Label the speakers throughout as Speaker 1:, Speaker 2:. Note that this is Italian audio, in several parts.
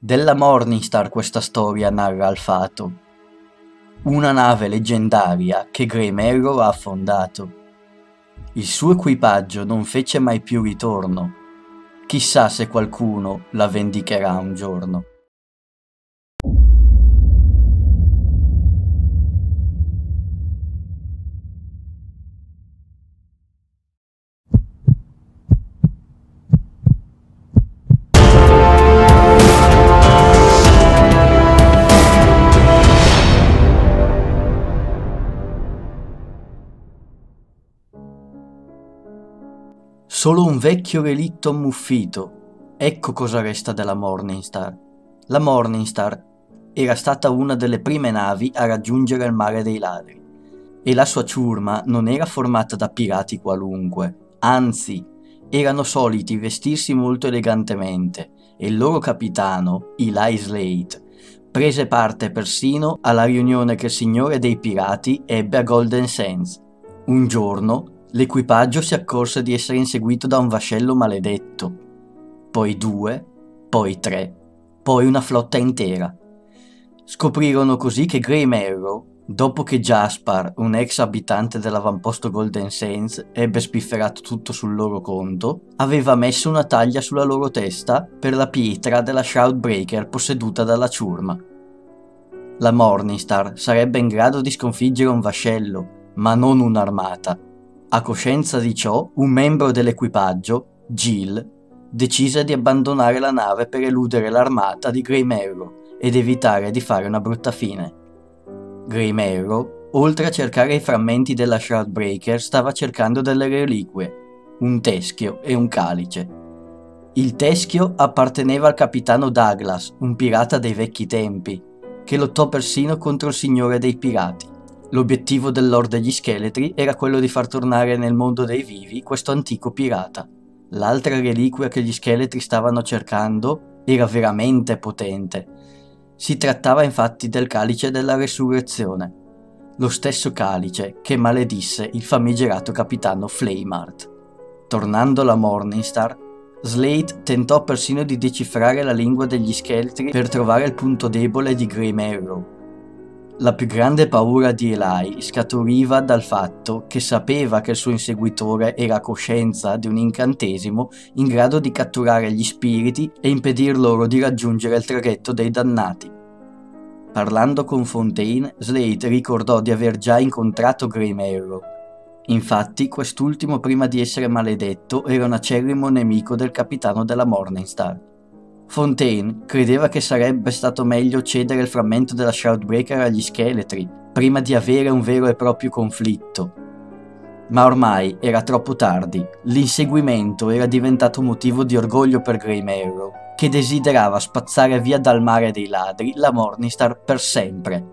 Speaker 1: Della Morningstar questa storia narra al fato. Una nave leggendaria che Grey Marrow ha affondato. Il suo equipaggio non fece mai più ritorno. Chissà se qualcuno la vendicherà un giorno. Solo un vecchio relitto ammuffito. Ecco cosa resta della Morningstar. La Morningstar era stata una delle prime navi a raggiungere il mare dei ladri. E la sua ciurma non era formata da pirati qualunque, anzi, erano soliti vestirsi molto elegantemente e il loro capitano, Eli Slate, prese parte persino alla riunione che il signore dei pirati ebbe a Golden Sands. Un giorno l'equipaggio si accorse di essere inseguito da un vascello maledetto, poi 2, poi 3, poi una flotta intera. Scoprirono così che Grey Marrow, dopo che Jaspar, un ex abitante dell'avamposto Golden Sands, ebbe spifferato tutto sul loro conto, aveva messo una taglia sulla loro testa per la pietra della Shroudbreaker posseduta dalla ciurma. La Morningstar sarebbe in grado di sconfiggere un vascello, ma non un'armata. A coscienza di ciò, un membro dell'equipaggio, Jill, decise di abbandonare la nave per eludere l'armata di Grey Marrow ed evitare di fare una brutta fine. Grey Marrow, oltre a cercare i frammenti della Shroudbreaker, stava cercando delle reliquie, un teschio e un calice. Il teschio apparteneva al capitano Douglas, un pirata dei vecchi tempi, che lottò persino contro il signore dei pirati. L'obiettivo del Lord degli Scheletri era quello di far tornare nel mondo dei vivi questo antico pirata. L'altra reliquia che gli Scheletri stavano cercando era veramente potente. Si trattava infatti del calice della resurrezione, lo stesso calice che maledisse il famigerato capitano Flameheart. Tornando alla Morningstar, Slate tentò persino di decifrare la lingua degli scheletri per trovare il punto debole di Grey Marrow. La più grande paura di Eli scaturiva dal fatto che sapeva che il suo inseguitore era a coscienza di un incantesimo in grado di catturare gli spiriti e impedir loro di raggiungere il traghetto dei dannati. Parlando con Fontaine, Slate ricordò di aver già incontrato Grey Marrow. Infatti, quest'ultimo, prima di essere maledetto, era un acerrimo nemico del capitano della Morningstar. Fontaine credeva che sarebbe stato meglio cedere il frammento della Shroudbreaker agli scheletri, prima di avere un vero e proprio conflitto. Ma ormai era troppo tardi, l'inseguimento era diventato motivo di orgoglio per Grey Marrow, che desiderava spazzare via dal mare dei ladri la Morningstar per sempre.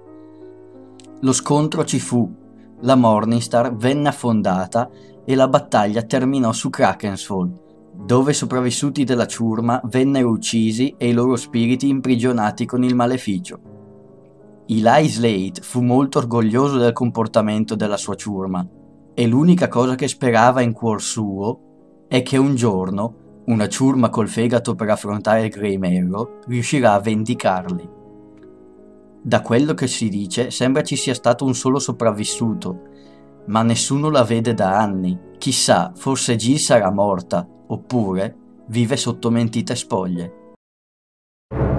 Speaker 1: Lo scontro ci fu, la Morningstar venne affondata e la battaglia terminò su Krakensfall, dove i sopravvissuti della ciurma vennero uccisi e i loro spiriti imprigionati con il maleficio. Eli Slate fu molto orgoglioso del comportamento della sua ciurma e l'unica cosa che sperava in cuor suo è che un giorno una ciurma col fegato per affrontare Grey Marrow riuscirà a vendicarli. Da quello che si dice sembra ci sia stato un solo sopravvissuto, ma nessuno la vede da anni. Chissà, forse Jill sarà morta, oppure vive sotto mentite spoglie.